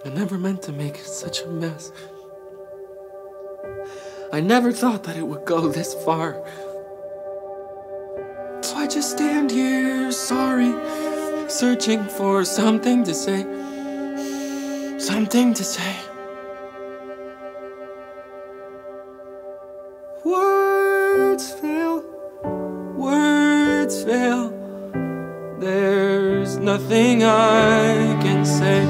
I never meant to make such a mess. I never thought that it would go this far. So I just stand here, sorry, searching for something to say. Something to say. Words fail. Words fail. There's nothing I can say.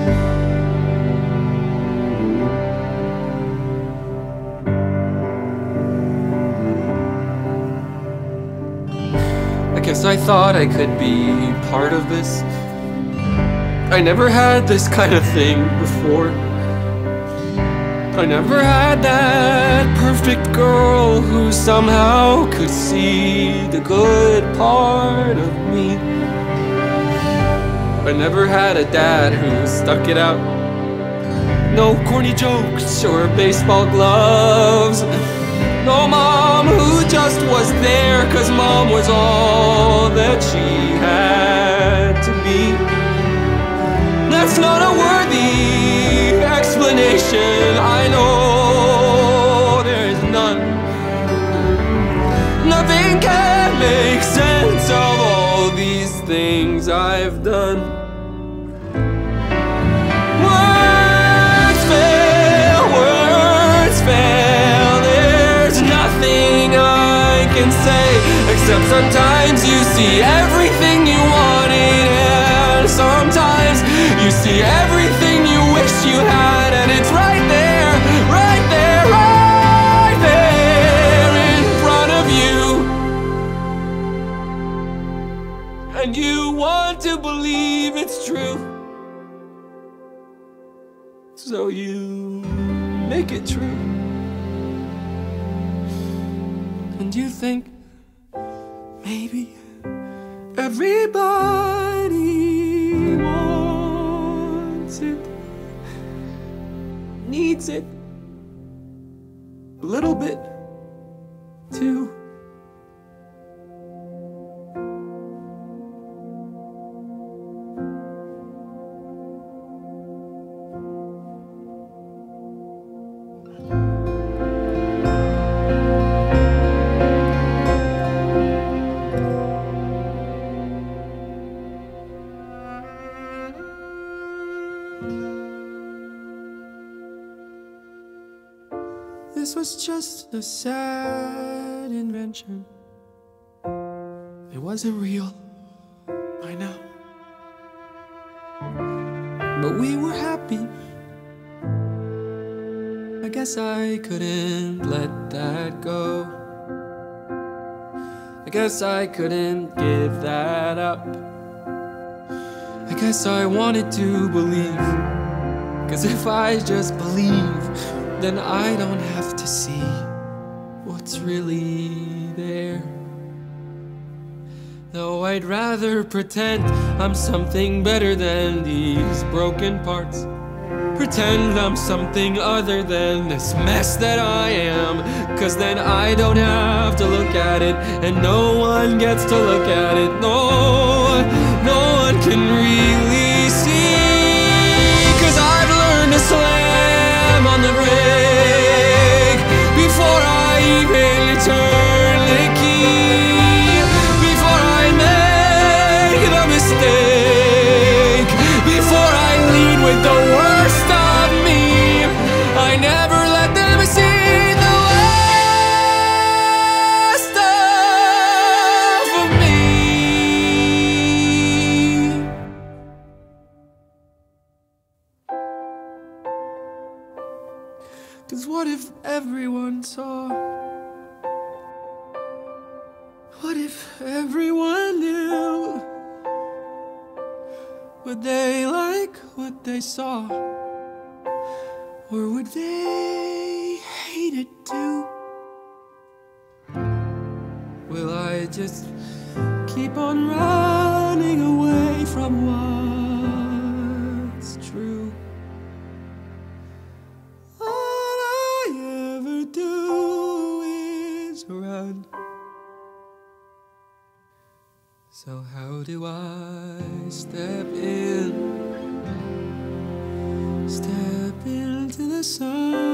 I guess I thought I could be part of this. I never had this kind of thing before. I never had that perfect girl who somehow could see the good part of me. I never had a dad who stuck it out. No corny jokes or baseball gloves. No mom who just was there 'cause mom was all that she had to be. That's not a worthy explanation, I know there's none. Nothing can make sense of all these things I've done. Words fail, there's nothing I can say, except sometimes you see everything you wanted, and sometimes you see everything you wish you had, and it's right there, right there, right there in front of you. And you want to believe it's true, so you make it true. And you think maybe everybody wants it, needs it, a little bit too. This was just a sad invention. It wasn't real, I know. But we were happy. I guess I couldn't let that go. I guess I couldn't give that up. I guess I wanted to believe. 'Cause if I just believe, then I don't have to see what's really there. Though I'd rather pretend I'm something better than these broken parts. Pretend I'm something other than this mess that I am. 'Cause then I don't have to look at it, and no one gets to look at it. No one can really see. 'Cause I've learned to slam on the brake before I even turn the key, before I make the mistake, before I lead with the worst of me. I never let them see the last of me. 'Cause what if everyone saw? What if everyone knew? Would they like what they saw? Or would they hate it too? Will I just keep on running away from what's true? All I ever do is run. So how do I step in? Step into the sun.